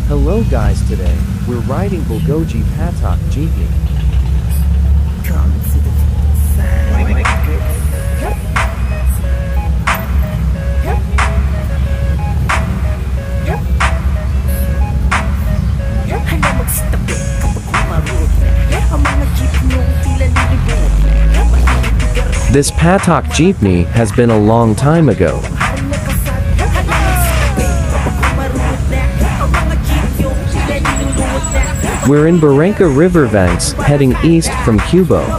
Hello guys, today we're riding bulgogi patok jeepney. Come to the This patok jeepney has been a long time ago. We're in Barranca Riverbanks, heading east from Cubao.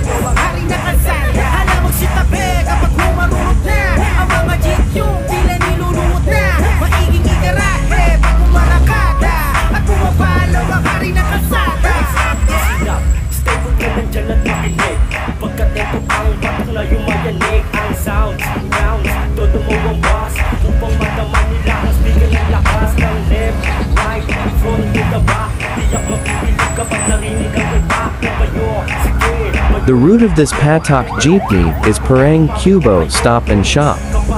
The route of this patok jeepney is Parang Cubao Stop and Shop.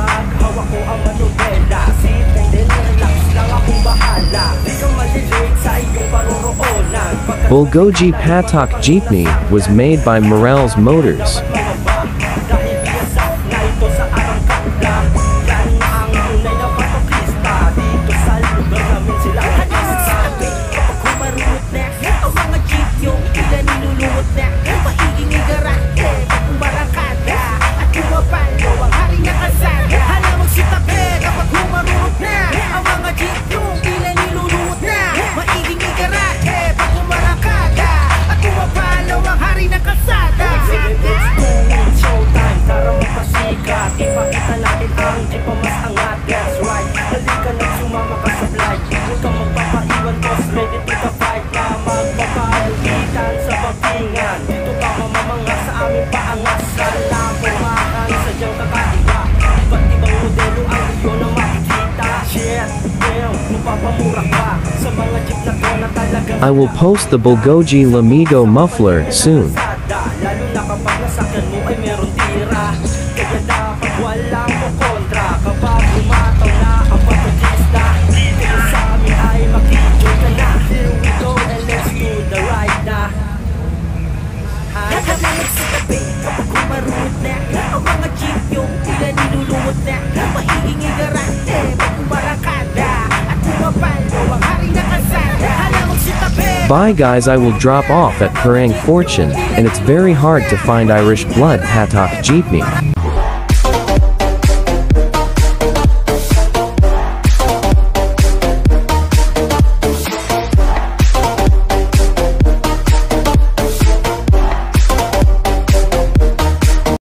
Bulgogi patok jeepney was made by Morales Motors. I will post the bulgogi Lamigo muffler soon. Bye guys, I will drop off at Parang Fortune, and it's very hard to find Irish blood patok jeepney.